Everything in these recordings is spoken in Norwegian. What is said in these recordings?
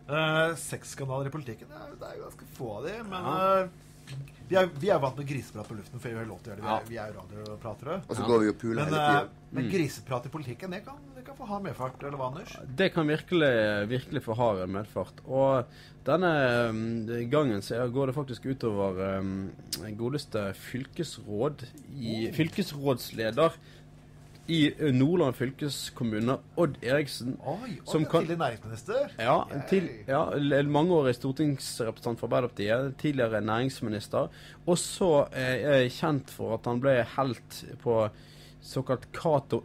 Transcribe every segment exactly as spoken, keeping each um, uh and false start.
Uh, Sexskanaler i politikken, ja, det er jo ganske få av de, men uh, vi, er, vi er vant med griseprat på luften, for vi har lov til å gjøre det. Vi er, vi er radiopratere. Og så går vi og puler men, hele tiden. Uh, men griseprat i politikken, det kan, det kan få ha medfart, eller hva, Anders? Det kan virkelig, virkelig få ha medfart. Og denne um, gangen så går det faktisk utover um, godeste fylkesråd, i, fylkesrådsleder i Nordland fylkeskommune, Odd Eriksen. Oi, Odd som er kan, tidligere næringsminister. Ja, til, ja, mangeårig stortingsrepresentant for Arbeiderpartiet, tidligere næringsminister. Og så eh, er jeg kjent for at han ble helt på såkalt Cato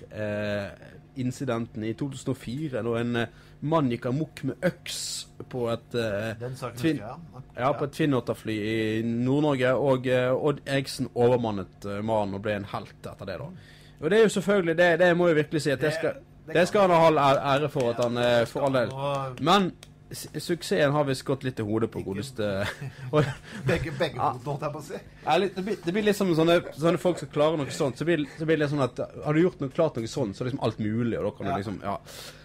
Air-incidenten eh, i to tusen og fire, da en eh, mann gikk amok med øks på et eh, tvin, ja, på et Twin-Otter-fly i Nord-Norge, og eh, Odd Eriksen overmannet eh, mannen og ble en helt etter det da. Og det er jo selvfølgelig, det, det må jeg virkelig si, at det skal, det skal han ha ære for, at han eh, for all del. Men suksessen har visst gått litt til hodet på godeste. begge begge ja. Holdt jeg på å si. Ja, litt, det, blir, det blir liksom sånne, sånne folk som klarer noe sånt, så blir, så blir det litt sånn at har du gjort noe klart noe sånt, så er det liksom alt mulig, og da kan ja. Du liksom, ja.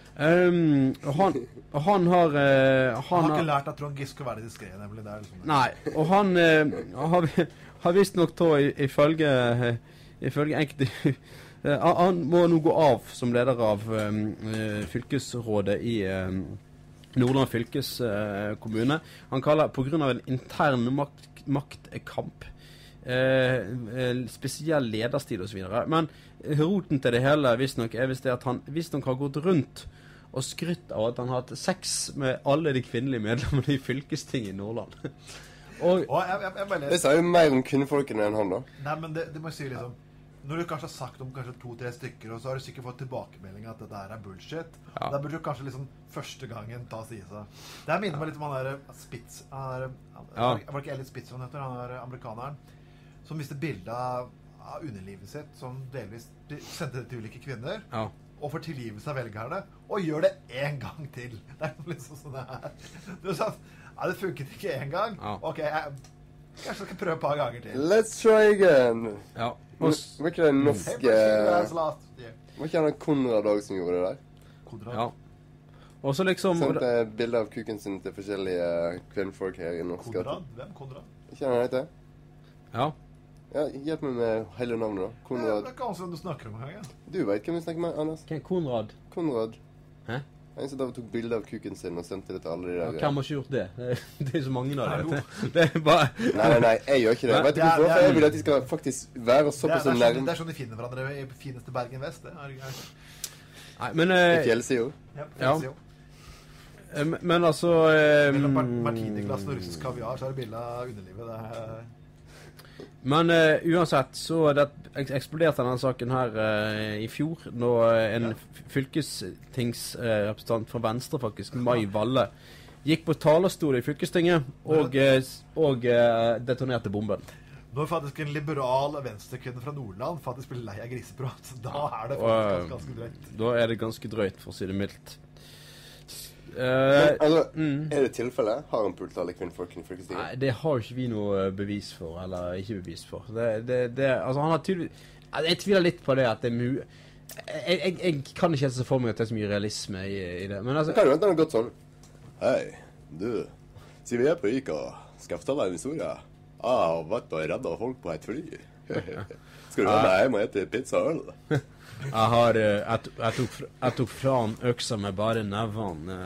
Um, og han, og han har uh, han, han har ikke har, lært at Trond Giske å være diskret, nemlig det liksom. Nei, og han uh, har, har visst nok da ifølge ifølge enkelte Uh, han må nå gå av som leder av um, uh, fylkesrådet i um, Nordland fylkeskommune. Uh, han kaller på grunn av en intern makt, maktkamp, uh, uh, spesiell lederstil og så videre. Men roten til det hele visst nok er visst det at han visst nok har gått rundt og skrytt av at han har hatt sex med alle de kvinnelige medlemmene i fylkestinget i Nordland. og, og jeg, jeg, jeg bare... Det sier jo mer om kvinnefolkene enn han da. Nei, men det, det må jeg si liksom. Når du kanskje har sagt om kanskje to-tre stykker, og så har du sikkert fått tilbakemelding at dette her er bullshit, ja. Da burde du kanskje liksom første gangen ta seg i seg. Det her minner meg litt om han der Spitz, han er, ja. Var ikke Elliot Spitz han heter, han er amerikaneren, som viste bildet av, av underlivet sitt, som delvis sendte det til ulike kvinner, ja. Og får tilgivelse av velgerne, og gjør det en gang til. Det er liksom sånn det her. Du sa, ja, det funket ikke en gang. Ja. Ok, jeg, kanskje jeg skal prøve et par ganger til. Let's try again. Ja. Var ikke det norske... Var ikke han Konrad også som gjorde det der? Konrad? Ja. Og så liksom... Sendte bilder av kuken sin til forskjellige kvinnfolk her i norsk. Konrad? Hvem Konrad? Ikke han heter? Ja. Ja, hjelp meg med hele navnet da. Konrad. Ja, det er ikke han som du snakker om her, ja. Du vet hvem vi snakker med, Anders? Hvem er Konrad? Konrad. Hæ? En som da tok bilder av kuken sin og sendte det til alle de der. Ja, hvem har ikke gjort det? Det er så mange av det. Det er bare... Nei, nei, nei, jeg gjør ikke det. Vet du hvorfor? For jeg vil at de skal faktisk være såpass så nærme. Det er sånn de finner hverandre i fineste Bergen Vest, det er det. Nei, men... I fjellsida. Ja, fjellsida. Ja. Men altså... Mellom martiniglassen og russisk kaviar, så er det bildet av underlivet. Det er... Men uh, uansett så det, eksploderte denne saken her uh, i fjor, når uh, en ja. fylkestingsrepresentant uh, fra Venstre faktisk, Mai Valle, gikk på talerstol i fylkestinget og, uh, og uh, detonerte bomben. Når faktisk en liberal venstrekvinne fra Nordland faktisk blir lei av griseprat, da er det faktisk ganske, ganske drøyt. Da er det ganske drøyt, for å si det mildt. Uh, Men, altså, mm. Er det tilfelle? Har han pult alle kvinnfolkene i fylkestinget? Nei, det har ikke vi noe bevis for, eller ikke bevis for. Det, det, det, altså han har tydelig... Jeg tviler litt på det at det er mulig... Jeg, jeg, jeg kan ikke se for meg at det er så mye realisme i, i det. Men altså... Det kan jo vente noe godt sånn. Hei, du. Siden vi er på Ica, skal jeg fortelle en historie? Ah, jeg har vært og reddet folk på et fly. Skal du være med hjem og ete pizza og øl? Jeg har jeg, jeg, tok, jeg tok fra han øksa med bare nevene.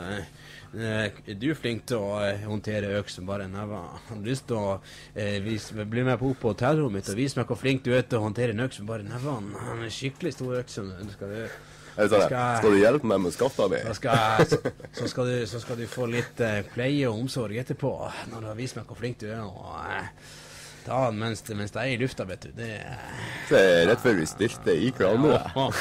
Du er flink til å håndtere øksa med bare nevene. Har du lyst til å eh, vise, bli med på opp på hotellrommet mitt og vise meg hvor flink du er til å håndtere en øksa med bare nevene? Han er skikkelig stor øksa. Skal du, skal, skal du hjelpe meg med skafta mi? Så skal, så, så, skal du, så skal du få litt eh, pleie og omsorg etterpå, når du har vist meg hvor flink du er. Og, eh, ta den mens, mens det er i lufta, vet du. Det, det er rett før vi stilte i kranen.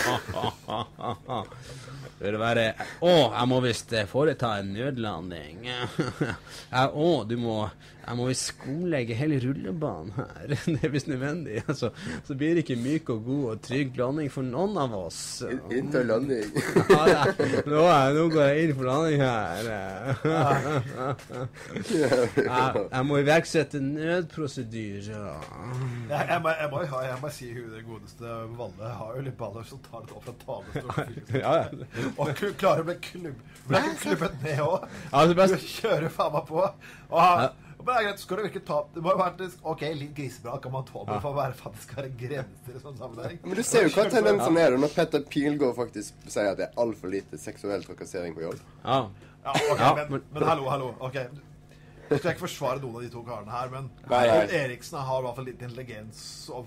Det vil være... Å, jeg må vist foreta en nødlanding. Å, du må... Jeg må vist skolegge hele rullebanen her. Det er vist nødvendig. Altså, så blir det ikke myk og god og trygg landing for noen av oss. Inntil landing. Ja, ja. Nå, nå går jeg inn for landing her. Jeg, jeg må iverksette nødprosedyre. fyr, ja. Jeg, jeg, må, jeg, må, jeg, må, jeg må si hun det godeste Valle har jo litt baller som tar det opp fra talerstolen. Ja, ja. Og kl- klarer å bli klubb, ble klubbet ned også. Ja, det best... Du kjører faen meg på. Og han, ja. Og det er greit, skal du virkelig ta det må jo være ok, litt grisebra kan man tåle ja. For å være faktisk være grenser i sånn sammenheng. Men du ser jo hva tendensen er når Petter Pilgaard faktisk sier at det er alt for lite seksuell trakassering på jobb. Ja. Ja, ok, ja, men, men, men hallo, hallo, ok. Jeg skal ikke forsvare noen av de to karene her, men Odd Eriksen har i hvert fall litt intelligens og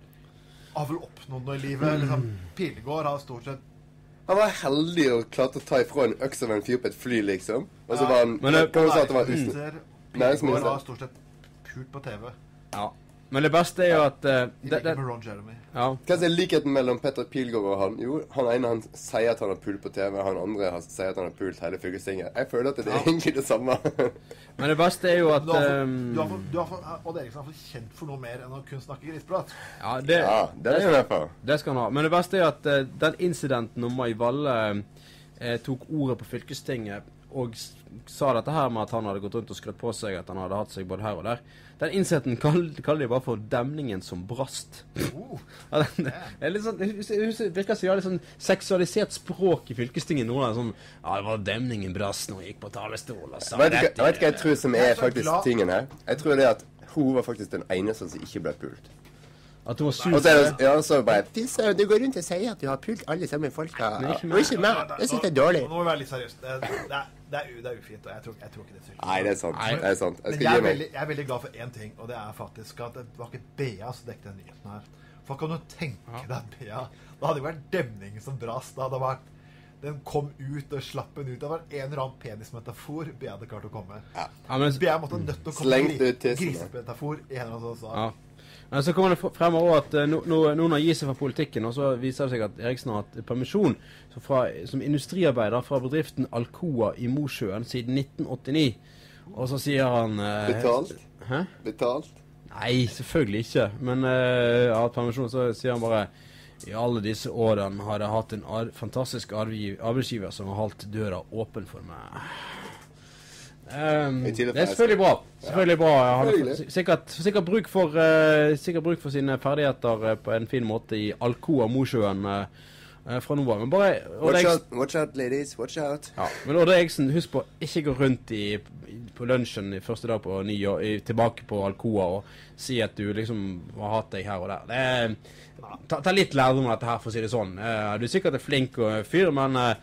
har vel oppnådd noe i livet. Liksom, Pilgaard har stort sett han var heldig og klarte å ta ifra en øks av en fyr på et fly, liksom. Og så ja. var han... Men det, kan du si at det var usne? Pilgaard har stort sett pult på T V. Ja. Men det beste er jo at... Uh, det, det, med Ron Jeremy. Ja. Hva er likheten mellom Petter Pilgaard og han? Jo, han ene han sier at han har pult på T V, han andre han sier at han har pult hele fylkestinget. Jeg føler at det er ja. egentlig det samme. Men det beste er jo at... Du har for, um, du har for, du har for, Odd Eriksen har fått kjent for noe mer enn å kun snakke grisprat. Ja, det, ja, det er det i hvert fall. Det skal han ha. Men det beste er at uh, den incidenten om Mai Valle uh, tok ordet på fylkestinget og sa dette her med at han hadde gått rundt og skrøtt på seg at han hadde hatt seg både her og der. Den innseten kaller, kaller de bare for demningen som brast. Uh, ja, den, det er litt sånn, det virker som jeg har litt sånn seksualisert språk i fylkestinget. Noen er sånn, ja, det var demningen brast når jeg gikk på talerstolen. Jeg vet ikke hva jeg tror som er faktisk tingen her. Jeg tror det at hun var faktisk den eneste som ikke ble pult. At hun var sur. Og så er det, ja, så bare, Fissa, du går rundt og sier at du har pult alle sammen folka. Og ikke meg. Jeg synes det er dårlig. Nå må vi være litt seriøst. Det, det, det, det, er, det er ufint, og jeg tror, jeg tror ikke det er sykt. Nei, det er sant. Det er sant. Jeg, Men jeg er, veldig, jeg er veldig glad for en ting, og det er faktisk at det var ikke B A som dekket den nyheten her. For kan du tenke deg B A? Da hadde det vært demning som brast. Da hadde det vært den kom ut og slapp den ut. Det var en eller annen penismetafor B A hadde klart å komme. Ja. Ja, men, B A måtte nødt til å komme med en grisemetafor i en eller annen sånn. Ja. Men så kommer det fremover at uh, no, noen har gitt seg fra politikken, og så viser det seg at Eriksen har hatt permisjon så fra, som industriarbeider fra bedriften Alcoa i Mosjøen siden nitten åttini. Og så sier han... Uh, Betalt? Hæ? Betalt? Nei, selvfølgelig ikke. Men uh, har hatt permisjon, så sier han bare i alle disse årene har jeg hatt en ar fantastisk arbeidsgiver som har holdt døra åpen for meg. Um, det er selvfølgelig bra. Selvfølgelig bra. Han har sikkert, sikkert, bruk for, uh, sikkert bruk for sine ferdigheter uh, på en fin måte i Alcoa Mosjøen uh, uh, fra nå av. Men bare watch out, watch out, ladies. Watch out. Ja, men Odd Eriksen, husk på ikke gå rundt i, på lunsjen i første dag på ny og i, tilbake på Alcoa og si at du liksom har hatt deg her og der. Det er, ta, ta litt lærdom av dette her, for å si det sånn. Uh, du er sikkert en flink og fyr, men uh,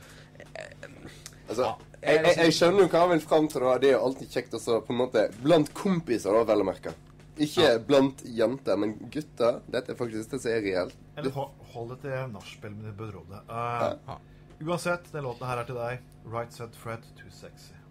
altså ja. Jeg, jeg, jeg skjønner jo hva han vil frem til da. Det er jo alltid kjekt også på en måte blant kompiser da, vel å merke. Ikke ja. Blant jenter, men gutter. Dette er faktisk det som er reelt. Eller hold det til nachspiel med det bedrådet. Uh, ja. Uansett, den låten her er til deg. Right Set Fred, Too Sexy.